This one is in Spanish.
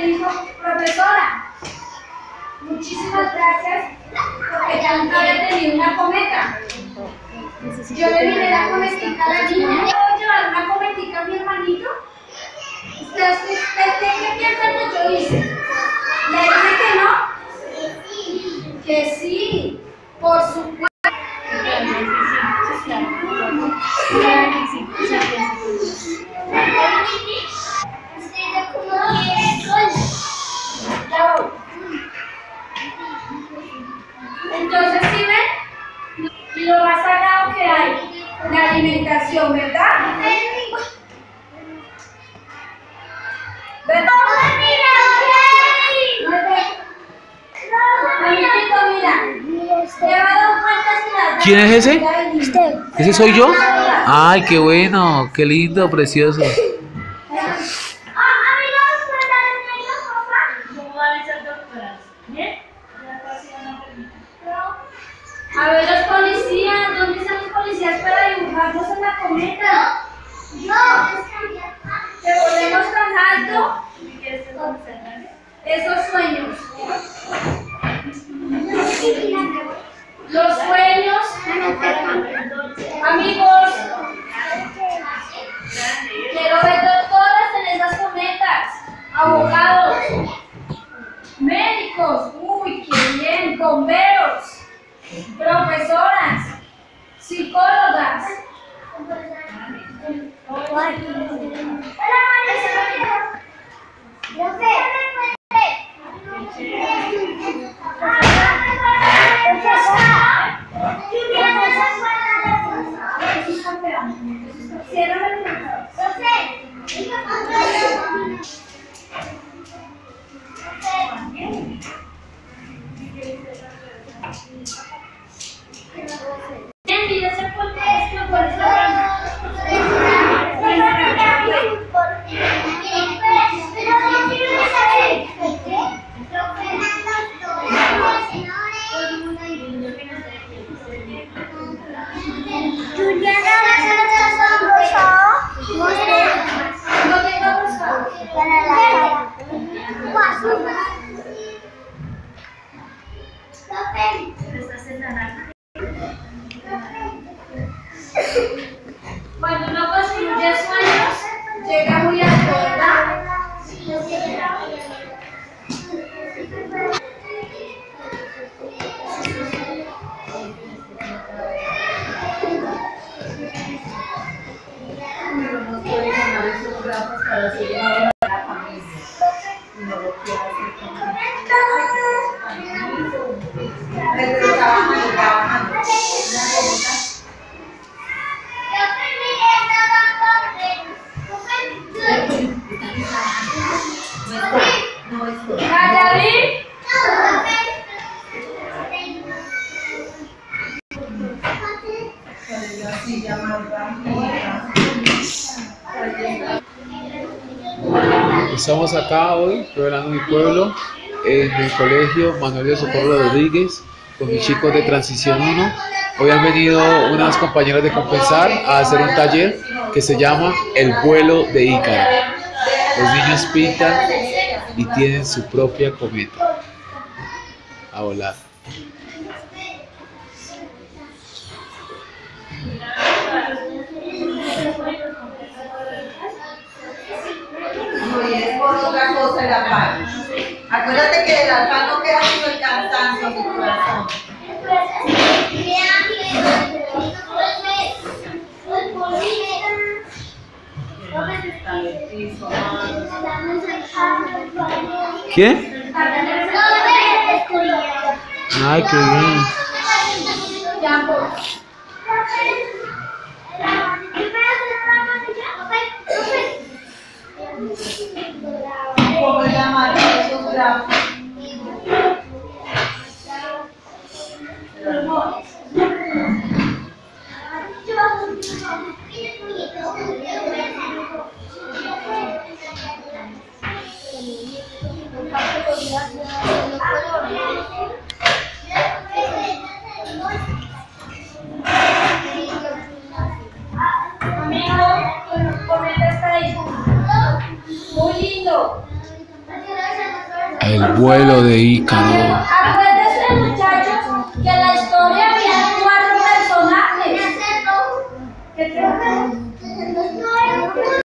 dijo, profesora, muchísimas gracias, porque ya nunca había tenido una cometa. Yo le miré la cometica a la niña. ¿Puedo llevar una cometica a mi hermanito? ¿Usted qué piensa que yo hice? ¿Le dije que no? Que sí, por supuesto. Entonces, ¿sí ven? Lo más sagrado que hay, la alimentación, ¿verdad? ¿Verdad? Amiguito, mira, lleva 2 vueltas y las... ¿Quién es ese? ¿Ese soy yo? Ay, qué bueno, qué lindo, precioso. A ver, los policías, ¿dónde están los policías para dibujarnos en la cometa? ¿Que volvemos tan alto? Esos sueños. Los sueños, amigos, quiero ver doctoras en esas cometas, abogados, médicos, uy, qué bien, bomberos, profesoras, psicólogas. Cuando uno construye sueños, llega muy alto, ¿verdad? Estamos acá hoy, revelando mi pueblo, en el colegio Manuel de Socorro Rodríguez, con mis chicos de Transición 1. Hoy han venido unas compañeras de Compensar a hacer un taller que se llama El vuelo de Ícaro. Los niños pintan y tienen su propia cometa a volar. Es por otra cosa el afán. Acuérdate que el afán no queda sino el cansancio en tu corazón. ¿Qué? Ay, qué bien. ¿Cómo se llama esos grafos? Amigo, comenta está ahí. Muy lindo. El vuelo de Ícaro. Acuérdate